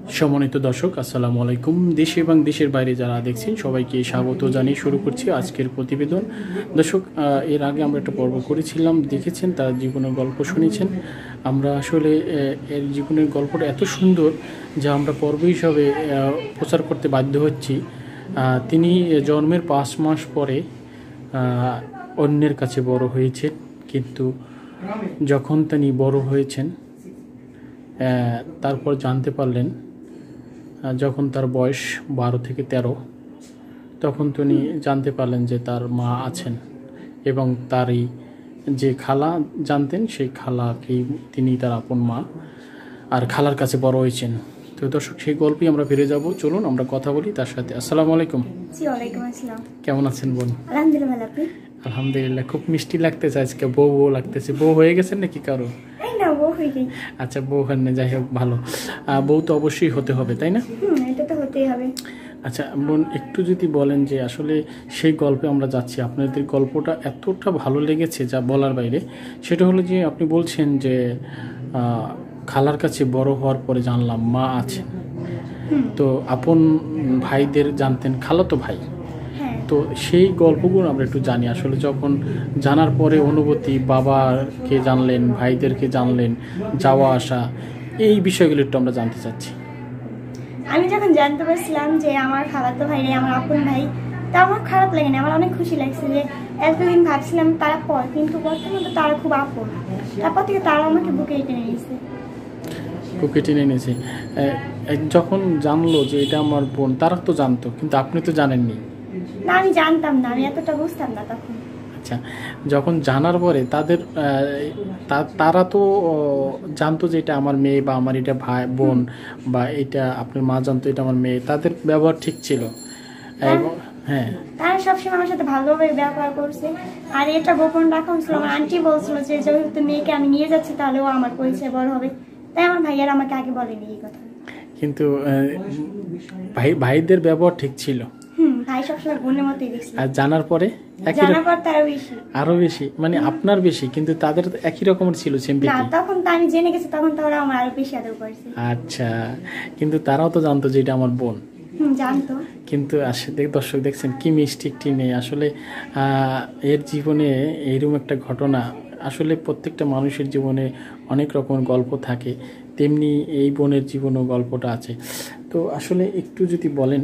সম্মানিত দর্শক, আসসালামু আলাইকুম। দেশ এবং দেশের বাইরে যারা দেখছেন সবাইকে স্বাগত জানিয়ে শুরু করছি আজকের প্রতিবেদন। দর্শক, এর আগে আমরা একটা পর্ব করেছিলাম, দেখেছেন, তার জীবনের গল্প শুনেছেন। আমরা আসলে এর জীবনের গল্পটা এত সুন্দর যা আমরা পর্ব হিসাবে প্রচার করতে বাধ্য হচ্ছি। তিনি জন্মের 5 মাস পরে অন্যের কাছে বড় হয়েছেন, কিন্তু যখন তিনি বড় হয়েছেন তারপর জানতে পারলেন, যখন তার বয়স 12 থেকে 13, তখন তিনি জানতে পারলেন যে তার মা আছেন এবং তারই যে খালা জানতেন সেই খালাকেই তিনি তার আপন মা আর খালার কাছে বড় হয়েছেন। তো দর্শক, সেই গল্পই আমরা ফিরে যাব। চলুন আমরা কথা বলি তার সাথে। আসসালামু আলাইকুম। জি, ওয়ালাইকুম আসসালাম। কেমন আছেন বোন? আলহামদুলিল্লাহ, ভালো। আপনি? আলহামদুলিল্লাহ। খুব মিষ্টি লাগতেছে আজকে, বউ বউ লাগতেছে। বউ হয়ে গেছেন নাকি কারো? না, বউ হয়ে গেছে। আচ্ছা, বউ হন না, যাই হোক ভালো। বউ তো অবশ্যই হতে হবে, তাই না? এটা তো হতেই হবে। আচ্ছা বোন, একটু যদি বলেন যে আসলে সেই গল্পে আমরা যাচ্ছি, আপনাদের গল্পটা এতটা ভালো লেগেছে যা বলার বাইরে। সেটা হলো যে আপনি বলছেন যে খালার কাছে বড় হওয়ার পরে জানলাম মা আছেন। তো আপন ভাইদের জানতেন, খালাতো ভাই। তো সেই গল্পগুলো আমরা একটু জানি। আসলে যখন জানার পরে অনুভূতি, বাবাকে জানলেন, ভাইদেরকে জানলেন, যাওয়া আসা, এই বিষয়গুলো একটু আমরা জানতে চাচ্ছি। আমি যখন জানতে পারছিলাম যে আমার খালাতো ভাই আমার আপন ভাই, তা আমার খারাপ লাগেনি, আমার অনেক খুশি লাগছে যে এতদিন ভাবছিলাম তারা পর, কিন্তু বর্তমানে তারা খুব আপন। তারপর থেকে তারা আমাকে বুকে টেনে নিয়েছে। বুকে টেনে নিয়েছে। যখন জানলো যে এটা আমার বোন, তারা তো জানতো, কিন্তু আপনি তো জানেননি। না, আমি জানতাম না, আমি এতটা বুঝতাম না তখন। আচ্ছা, যখন জানার পরে তারা তো জানতো যে এটা আমার মেয়ে বা আমার এটা ভাই বোন, বা এটা আপনার মা জানতো এটা আমার মেয়ে, তাদের ব্যবহার ঠিক ছিল? হ্যাঁ, তারা সবসময় আমার সাথে ভালোভাবে ব্যবহার করছে। আর এটা গোপন রাখা হয়েছিল। আমার আন্টি বলছিল যে যেহেতু মেয়েকে আমি নিয়ে যাচ্ছি তাহলে ও আমার পরিচয় বড় হবে, তাই আমার ভাইয়ার আমাকে আগে বলেনি এই কথা। কিন্তু ভাইদের ব্যবহার ঠিক ছিল। ভাই সবসময় বোনের মতোই দেখছি। আর জানার পরে আরো বেশি, মানে আপনার বেশি, কিন্তু তাদের একই রকমের ছিল, সিম্পথি। তখন তো আমি জেনে গেছি, তখন তো ওরা আমার আরো বেশি আদর করেছে। আচ্ছা, কিন্তু তারাও তো জানতো যে এটা আমার বোন। জানতো। কিন্তু আসলে দর্শক দেখছেন কি মিষ্টি একটি মেয়ে। আসলে এর জীবনে এইরকম একটা ঘটনা, আসলে প্রত্যেকটা মানুষের জীবনে অনেক রকমের গল্প থাকে, তেমনি এই বোনের জীবনেও গল্পটা আছে। তো আসলে একটু যদি বলেন,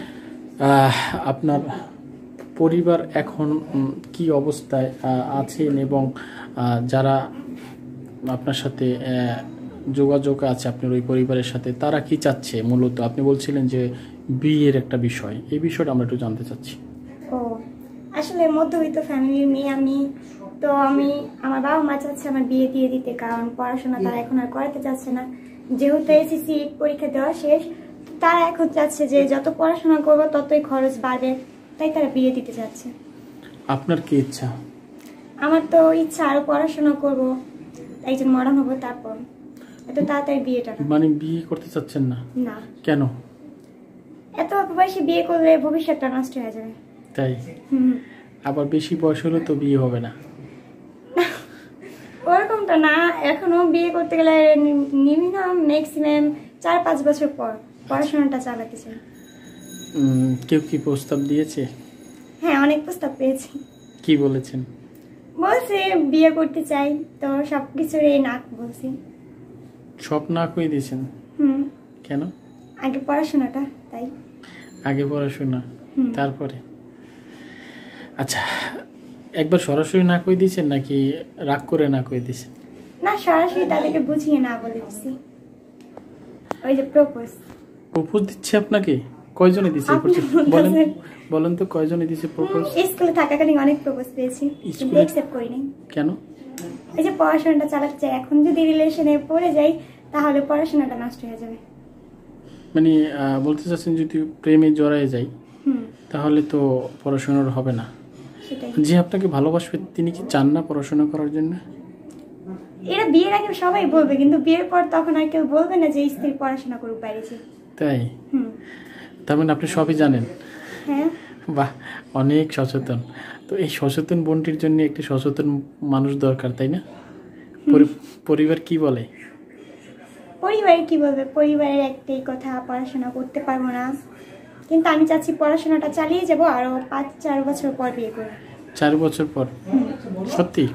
আপনার পরিবার এখন কি অবস্থায় আছেন এবং যারা আপনার সাথে যোগাযোগ আছে আপনার ওই পরিবারের সাথে, তারা কি চাচ্ছে? মূলত আপনি বলছিলেন যে বিয়ের একটা বিষয়, এই বিষয়টা আমরা একটু জানতে চাচ্ছি। ও, আসলে মধ্যবিত্ত ফ্যামিলির মেয়ে আমি, তো আমার বাবা মা চাচ্ছে আমার বিয়ে দিয়ে দিতে, কারণ পড়াশোনা তারা এখন আর করাতে চাচ্ছে না। যেহেতু এসএসসি পরীক্ষা দেওয়া শেষ, তারা এখন চাচ্ছে যে যত পড়াশোনা করবো ততই খরচ বাড়বে, তাই তারা বিয়ে দিতে চাচ্ছে। আপনার কি ইচ্ছা? আমার তো ইচ্ছা আরো পড়াশোনা করবো, একজন মডার্ন হবো, তারপর এত তাড়াতাড়ি বিয়েটা। মানে বিয়ে করতে চাচ্ছেন না? না। কেন? এত অল্প বয়সে বিয়ে করলে ভবিষ্যৎটা নষ্ট হয়ে যাবে। তাই? আবার বেশি বয়স হলে তো বিয়ে হবে না। ওরকমটা না, এখনো বিয়ে করতে গেলে মিনিমাম ম্যাক্সিমাম 4-5 বছর পর পড়াশোনাটা চালাতে চাই। কেউ কি প্রস্তাব দিয়েছে? হ্যাঁ, অনেক প্রস্তাব পেয়েছি। কি বলেছেন? বলছে বিয়ে করতে চাই, তো সবকিছুর এই না বলছি। সব না করে দিয়েছেন? কেন? আগে পড়াশোনাটা, তাই। আগে পড়াশোনা, তারপরে? আচ্ছা, একবার সরাসরি না করে দিয়েছেন নাকি রাগ করে না করে দিয়েছেন? না, সরাসরি তাদেরকে বুঝিয়ে না বলে দিচ্ছি। ওই যে প্রপোজ দিচ্ছে আপনাকে? কয়জনে দিয়েছে? বলেন তো কয়জনে দিয়েছে প্রপোজ? স্কুলে থাকাকালীন অনেক প্রপোজ পেয়েছি, কিন্তু অ্যাকসেপ্ট করিনি। কেন? এই যে পড়াশোনাটা চালাতে চাই, এখন যদি রিলেশনে পড়ে যাই তাহলে পড়াশোনাটা নষ্ট হয়ে যাবে। মানে বলতে চাচ্ছেন যদি প্রেমে জড়ায় যাই তাহলে তো পড়াশোনার হবে না। যে আপনাকে ভালোবাসবে তিনি কি চান না পড়াশোনা করার জন্য? এরা বিয়ের আগে সবাই বলবে, কিন্তু বিয়ের পর তখন আর কেউ বলবে না যে স্ত্রী পড়াশোনা করুক বাইরে। তাই? তার মানে আপনি সবই জানেন। হ্যাঁ। বাহ, অনেক সচেতন। তো এই সচেতন বোনটির জন্য একটি সচেতন মানুষ দরকার, তাই না? পরিবার কি বলে? পরিবারে কি বলবে, পরিবারের একটাই কথা, পড়াশোনা করতে পারবো না, কিন্তু আমি চাচ্ছি পড়াশোনাটা চালিয়ে যাবো, আরো 5-4 বছর পর বিয়ে করবো। 4 বছর পর? সত্যি?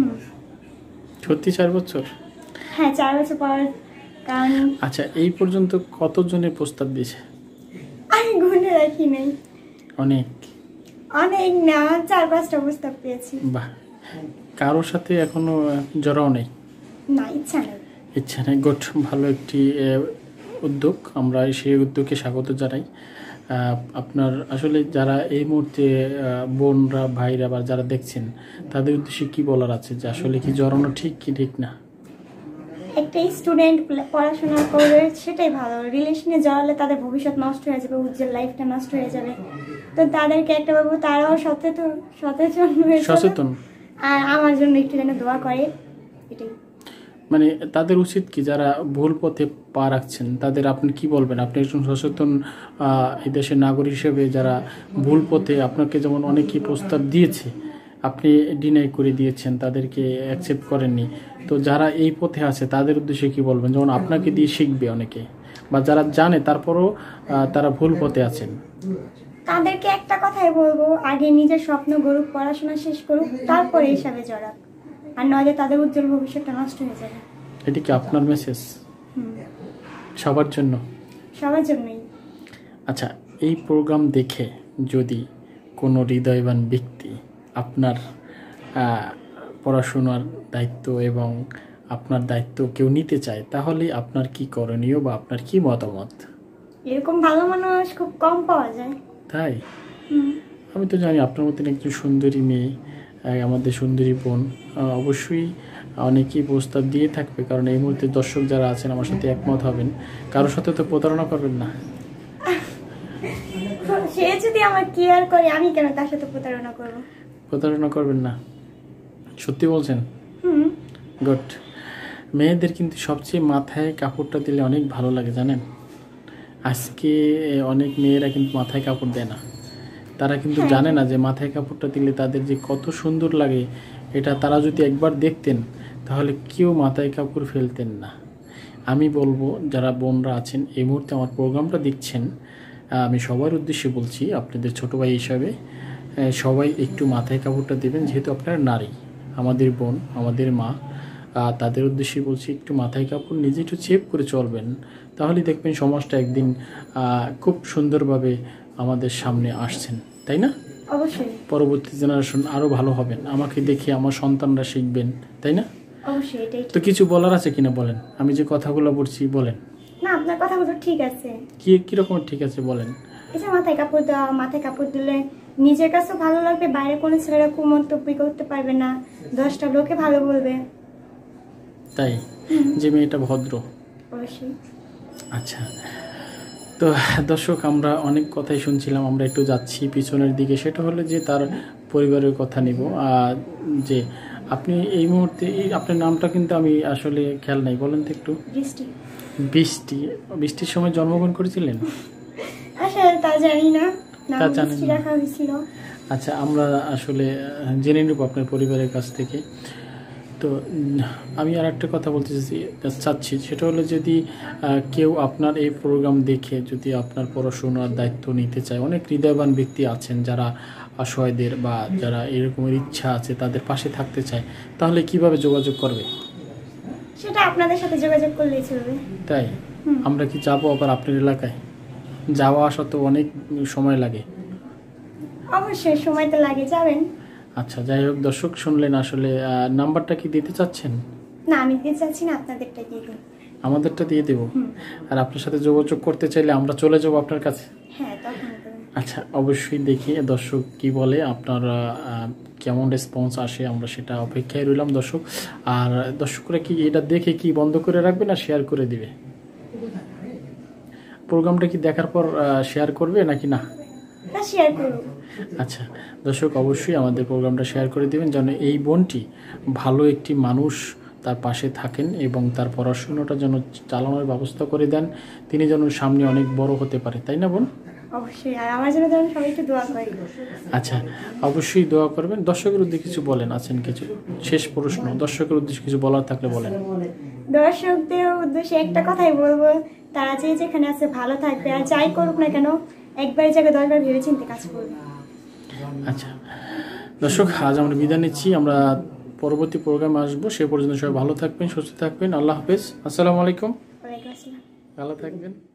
সত্যি 4 বছর? হ্যাঁ, 4 বছর পর। কারণ আচ্ছা, এই পর্যন্ত কতজনের প্রস্তাব দিয়েছে? আমি গুনে রাখি নাই। অনেক? অনেক না, 4-5টা প্রস্তাব পেয়েছি। বাহ, কারোর সাথে এখনো জড়াও নেই? না, ইচ্ছা নেই। ইচ্ছা নেই, গুড। ভালো একটি উদ্যোগ, আমরা সেই উদ্যোগকে স্বাগত জানাই। আপনার আসলে যারা এই মুহূর্তে বোনরা, ভাইরা বা যারা দেখছেন, তাদের উদ্দেশ্যে কি বলার আছে, যে আসলে কি জড়ানো ঠিক কি ঠিক না? একটা স্টুডেন্ট পড়াশোনা করবে সেটাই ভালো, রিলেশনে জড়ালে তাদের ভবিষ্যৎ নষ্ট হয়ে যাবে, উজ্জ্বল লাইফটা নষ্ট হয়ে যাবে। তো তাদেরকে একটা বলবো, তারাও সচেতন হয়ে সচেতন, আর আমার জন্য একটু যেন দোয়া করে, এটাই। মানে তাদের উচিত কি, যারা ভুল পথে পা রাখছেন তাদের আপনি কি বলবেন? আপনি একজন সচেতন এই দেশের নাগরিক হিসেবে, যারা ভুল পথে, আপনাকে যেমন অনেকেই প্রস্তাব দিয়েছে, আপনি ডিনাই করে দিয়েছেন, তাদেরকে অ্যাকসেপ্ট করেননি, তো যারা এই পথে আছে তাদের উদ্দেশ্যে কি বলবেন? যেমন আপনাকে দিয়ে শিখবে অনেকে, বা যারা জানে তারপরও তারা ভুল পথে আছেন, তাদেরকে একটা কথাই বলবো, আগে নিজের স্বপ্ন গড়ুক, পড়াশোনা শেষ করুক, তারপরে হিসাবে জড়াক, আর নইলে তাদের উজ্জ্বল ভবিষ্যৎটা নষ্ট হয়ে যাবে। এটি কি আপনার মেসেজ সবার জন্য? সবার জন্যই। আচ্ছা, এই প্রোগ্রাম দেখে যদি কোনো হৃদয়বান ব্যক্তি আপনার পড়াশোনার দায়িত্ব এবং আপনার দায়িত্ব কেউ নিতে চায়, তাহলে আপনার কি করণীয় বা আপনার কি মতামত? এরকম ভালো মানুষ খুব কম পাওয়া যায়। তাই? আমি তো জানি আপনার মতন একজন সুন্দরী মেয়ে, আমাদের সুন্দরী বোন, অবশ্যই অনেকেই প্রস্তাব দিয়ে থাকবে, কারণ এই মুহূর্তে দর্শক যারা আছেন আমার সাথে একমত হবেন। কারোর সাথে তো প্রতারণা করবেন না? সে যদি আমার কেয়ার করে, আমি কেন তার সাথে প্রতারণা করব? প্রতারণা করবেন না, সত্যি বলছেন? গুড। মেয়েদের কিন্তু সবচেয়ে মাথায় কাপড়টা দিলে অনেক ভালো লাগে, জানেন? আজকে অনেক মেয়েরা কিন্তু মাথায় কাপড় দেয় না, তারা কিন্তু জানে না যে মাথায় কাপড়টা দিলে তাদের যে কত সুন্দর লাগে, এটা তারা যদি একবার দেখতেন তাহলে কেউ মাথায় কাপড় ফেলতেন না। আমি বলবো, যারা বোনরা আছেন এই মুহূর্তে আমার প্রোগ্রামটা দেখছেন, আমি সবার উদ্দেশ্যে বলছি, আপনাদের ছোটো ভাই হিসাবে, সবাই একটু মাথায় কাপড়টা দেবেন, যেহেতু আপনারা নারী, আমাদের বোন, আমাদের মা, তাদের উদ্দেশ্যে বলছি, একটু মাথায় কাপড় নিজে একটু চেপ করে চলবেন, তাহলেই দেখবেন সমাজটা একদিন খুব সুন্দরভাবে আমাদের সামনে আসছেন, তাই না? অবশ্যই। পরবর্তী জেনারেশন আরও ভালো হবেন, আমাকে দেখে আমার সন্তানরা শিখবেন, তাই না? অবশ্যই, এটাই। তো কিছু বলার আছে কিনা বলেন, আমি যে কথাগুলো বলছি বলেন। না, আপনার কথাগুলো ঠিক আছে। কিরকম ঠিক আছে বলেন? এই যে মাথায় কাপড় দেওয়া, মাথায় কাপড় দিলে নিজের কাছেও ভালো লাগবে, বাইরে কোনো ছেলেরা কুমন্তব্য করতে পারবে না, 10টা লোকে ভালো বলবে। তাই? যে মেয়েটা ভদ্র। অবশ্যই। আচ্ছা, তো দর্শক, আমরা অনেক কথাই শুনছিলাম, আমরা একটু যাচ্ছি পিছনের দিকে, সেটা হলো যে তার পরিবারের কথা নিব। যে আপনি এই মুহূর্তে, আপনার নামটা কিন্তু আমি আসলে খেয়াল নাই, বলেন তো একটু। বৃষ্টির সময় জন্মগ্রহণ করেছিলেন? আসলে তা জানি না, তা জানেন না? রাখা হয়েছিল। আচ্ছা, আমরা আসলে জেনে নেব আপনার পরিবারের কাছ থেকে। তো আমি আর একটা কথা বলতে চাচ্ছি, সেটা হলো, যদি কেউ আপনার এই প্রোগ্রাম দেখে যদি আপনার পড়াশোনার দায়িত্ব নিতে চায়, অনেক হৃদয়বান ব্যক্তি আছেন যারা অসহায়দের বা যারা এরকমের ইচ্ছা আছে তাদের পাশে থাকতে চায়, তাহলে কিভাবে যোগাযোগ করবে? সেটা আপনাদের সাথে যোগাযোগ করলেই চলবে। তাই? আমরা কি যাবো আবার আপনার এলাকায়? যাওয়া আসা তো অনেক সময় লাগে। অবশ্যই, সময় তো লাগে, যাবেন। আচ্ছা, যাই হোক, দর্শক শুনলেন, আসলে নাম্বারটা কি দিতে চাচ্ছেন? না, আমি দিতে চাচ্ছি না, আপনাদেরটা দিয়ে দিন। আমাদেরটা দিয়ে দেব? আর আপনার সাথে যোগাযোগ করতে চাইলে আমরা চলে যাবো আপনার কাছে? হ্যাঁ, তখন। আচ্ছা, অবশ্যই দেখি দর্শক কি বলে, আপনার কেমন রেসপন্স আসে, আমরা সেটা অপেক্ষায় রইলাম দর্শক। আর দর্শকরা কি এটা দেখে কি বন্ধ করে রাখবে না শেয়ার করে দিবে? প্রোগ্রামটা কি দেখার পর শেয়ার করবে নাকি না? শেয়ার করুন। আচ্ছা দর্শক, অবশ্যই আমাদের প্রোগ্রামটা শেয়ার করে দেবেন, যেন এই বোনটি ভালো একটি মানুষ তার পাশে থাকেন এবং তার পড়াশোনাটা যেন চালানোর ব্যবস্থা করে দেন, তিনি যেন সামনে অনেক বড় হতে পারে, তাই না বোন? অবশ্যই, আর আমার জন্য যেন সবাই একটু দোয়া করে। আচ্ছা, অবশ্যই দোয়া করবেন। দর্শকের উদ্দেশ্যে কিছু বলেন, আছেন কিছু শেষ প্রশ্ন, দর্শকের উদ্দেশ্যে কিছু বলার থাকলে বলেন। দর্শকদের উদ্দেশ্যে একটা কথাই বলবো, তারা যে যেখানে আছে ভালো থাকবে, আর যাই করুক না কেন একবারের জায়গায় 10 বার ভেবে চিন্তে কাজ করবে। আচ্ছা দর্শক, আজ আমরা বিদায় নিচ্ছি। আমরা পরবর্তী প্রোগ্রামে আসবো। সে পর্যন্ত সবাই ভালো থাকবেন, সুস্থ থাকবেন। আল্লাহ হাফেজ। আসসালামু আলাইকুম। ওয়ালাইকুম আসসালাম। ভালো থাকবেন।